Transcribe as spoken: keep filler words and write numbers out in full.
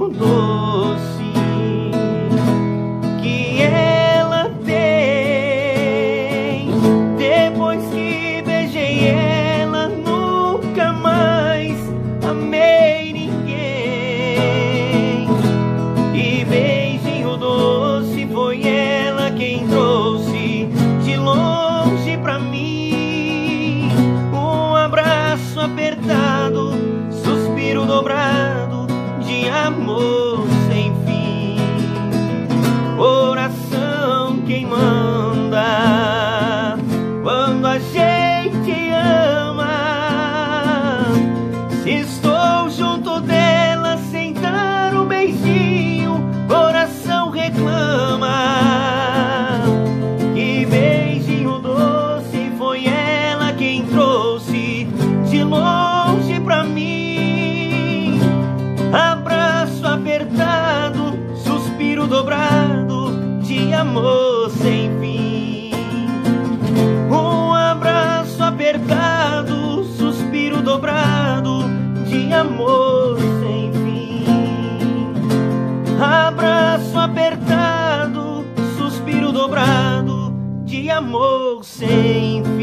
beijinho doce que ela tem. Depois que beijei ela, nunca mais amei ninguém. E beijinho doce foi ela quem trouxe de longe pra mim. Um abraço apertado, suspiro dobrado de amor sem fim. Coração quem manda quando a gente ama. Se estou junto dela sem dar um beijinho, coração reclama. Que beijinho doce foi ela quem trouxe de longe pra mim. Abraço apertado, suspiro dobrado de amor sem fim. Um abraço apertado, suspiro dobrado de amor sem fim. Abraço apertado, suspiro dobrado de amor sem fim.